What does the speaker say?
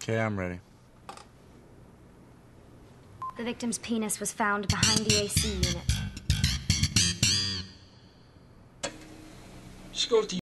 Okay, I'm ready. The victim's penis was found behind the AC unit. Ascolti,